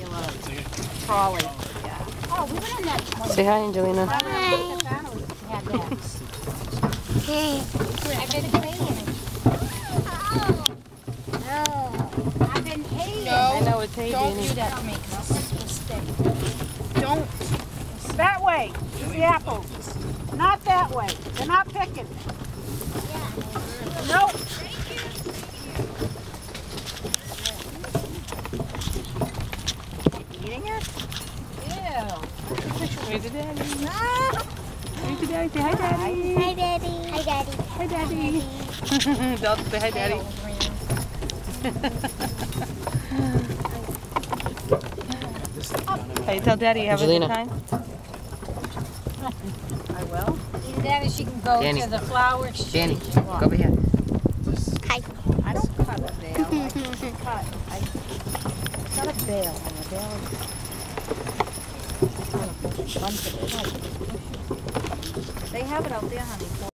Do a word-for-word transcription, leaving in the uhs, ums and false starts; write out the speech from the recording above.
regular trolley. Yeah. Oh, we went in that one. Say hi, Angelina. Hi. Had that. Hey. I've been paying. No. I've been paying. No. I know it's hay, Don't Danny. Do that to me, 'cause this is a mistake. Don't. That way is the apples. Not that way. They're not picking. Nope. Eating it? Ew. Where's the daddy? Where's the daddy? Say hi, daddy. Hi, Daddy. Hi, Daddy. Hi, daddy. Don't say hi, daddy. Hey, tell daddy you have Angelina. a good time. I will. Either that or she can go Danny. to the flower exchange. Danny, and go walk. over here. Hi. I don't cut a bale. I cut. I cut a bale. And the bale is kind of a bunch of it. They have it out there, honey.